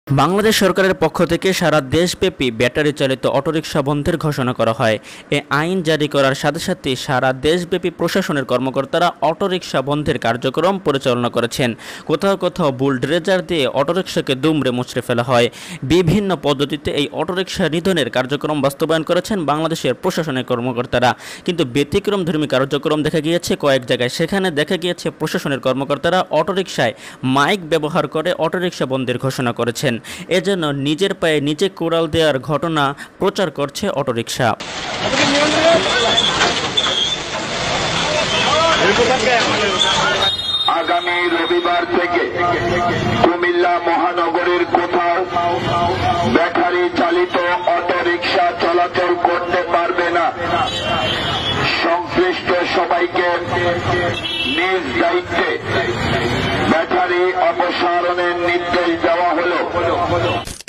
বাংলাদেশ সরকারের পক্ষ থেকে সারা দেশব্যাপী ব্যাটারি চালিত অটোরিকশা বন্ধের ঘোষণা করা হয়। এ আইন জারি করার সাথে সাথে সারা দেশব্যাপী প্রশাসনের কর্মকর্তারা অটোরিকশা বন্ধের কার্যক্রম পরিচালনা করেছেন। কোথাও কোথাও বুলডোজার দিয়ে অটোরিকশাকে দুমড়ে মুচড়ে ফেলা হয়। বিভিন্ন পদ্ধতিতে এই অটোরিকশা নিধনের কার্যক্রম বাস্তবায়ন করেছেন বাংলাদেশের প্রশাসনের কর্মকর্তারা। কিন্তু ব্যতিক্রমধর্মী কার্যক্রম দেখা গিয়েছে কয়েক জায়গায়। সেখানে দেখা গিয়েছে প্রশাসনের কর্মকর্তারা অটোরিকশায় মাইক ব্যবহার করে অটোরিকশা বন্ধের ঘোষণা করেছেন। এজন্য নিজের পায়ে নিজে কোড়াল দেওয়ার ঘটনা প্রচার করছে অটোরিকশা। আগামী রবিবার থেকে কুমিল্লা মহানগরীর কোথাও ব্যাটারি চালিত অটোরিকশা চলাচল করতে পারবে না। সংশ্লিষ্ট সবাইকে নিজ দায়িত্বে ব্যাটারি অপসারণের নির্দেশ দেওয়া হলো।